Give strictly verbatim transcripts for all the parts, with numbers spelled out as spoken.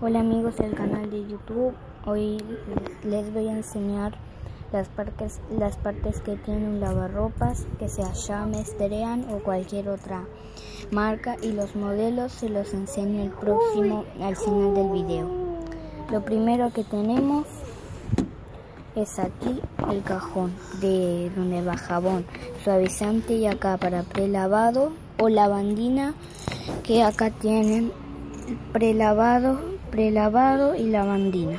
Hola amigos del canal de YouTube. Hoy les voy a enseñar las partes, las partes que tiene un lavarropas, que sea James, Drean o cualquier otra marca, y los modelos se los enseño el próximo al final del video. Lo primero que tenemos es aquí el cajón de donde va jabón, suavizante, y acá para prelavado o lavandina, que acá tienen prelavado, prelavado y lavandina.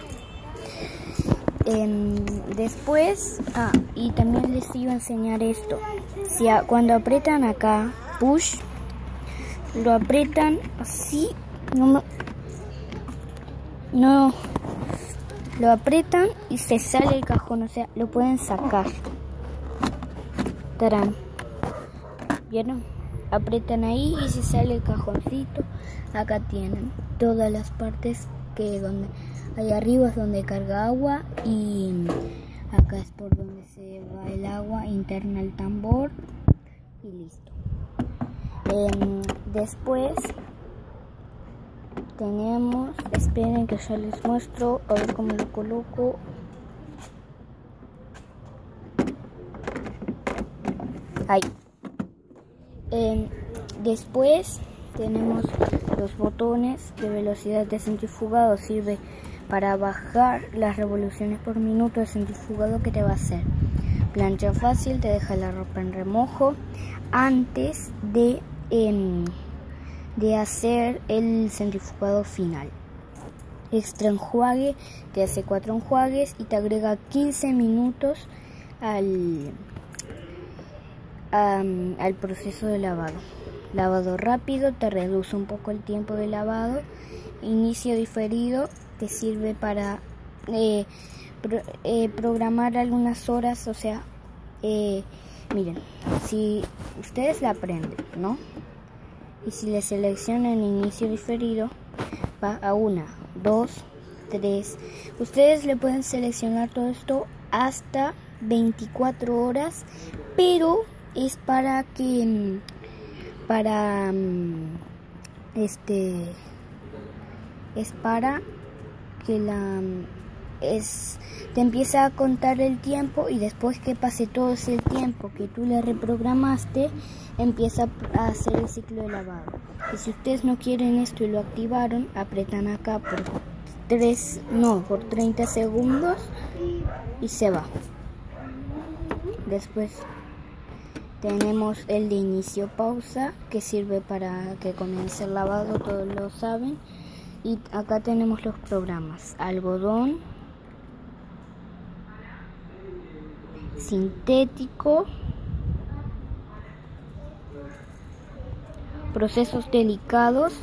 Eh, después, ah, y también les iba a enseñar esto. Si a, cuando aprietan acá, push, lo aprietan así, no, no, lo aprietan y se sale el cajón, o sea, lo pueden sacar. Tarán. ¿Vieron? Aprietan ahí y se sale el cajoncito. Acá tienen todas las partes que donde ahí arriba es donde carga agua, y acá es por donde se va el agua interna al tambor, y listo. Eh, después tenemos, esperen que ya les muestro, a ver cómo lo coloco. Ahí. Eh, después tenemos los botones de velocidad de centrifugado. Sirve para bajar las revoluciones por minuto de centrifugado que te va a hacer. Plancha fácil, te deja la ropa en remojo antes de, eh, de hacer el centrifugado final. Extra enjuague, te hace cuatro enjuagues y te agrega quince minutos al, um, al proceso de lavado. Lavado rápido, te reduce un poco el tiempo de lavado. Inicio diferido, te sirve para eh, pro, eh, programar algunas horas, o sea, eh, miren, si ustedes la aprenden, ¿no? Y si le seleccionan inicio diferido, va a una, dos, tres. Ustedes le pueden seleccionar todo esto hasta veinticuatro horas, pero es para que... para este es para que la es te empieza a contar el tiempo, y después que pase todo ese tiempo que tú le reprogramaste, empieza a hacer el ciclo de lavado. Y si ustedes no quieren esto y lo activaron, apretan acá por tres no por treinta segundos y se va. Después tenemos el de inicio pausa, que sirve para que comience el lavado, todos lo saben. Y acá tenemos los programas: algodón, sintético, procesos delicados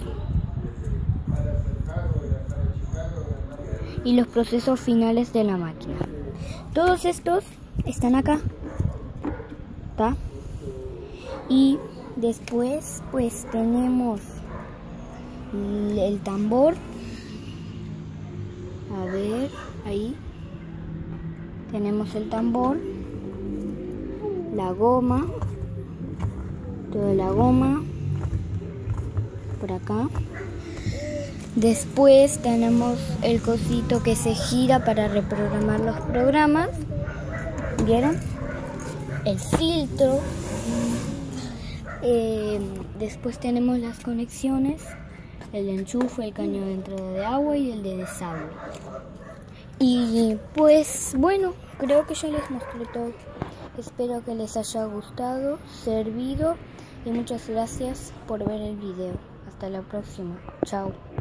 y los procesos finales de la máquina. Todos estos están acá, ¿está? Y después pues tenemos el tambor. A ver, ahí tenemos el tambor, la goma, toda la goma por acá. Después tenemos el cosito que se gira para reprogramar los programas, ¿vieron? El filtro. Eh, después tenemos las conexiones, el enchufe, el caño de entrada de agua y el de desagüe. Y pues bueno, creo que ya les mostré todo. Espero que les haya gustado, servido, y muchas gracias por ver el video. Hasta la próxima. Chao.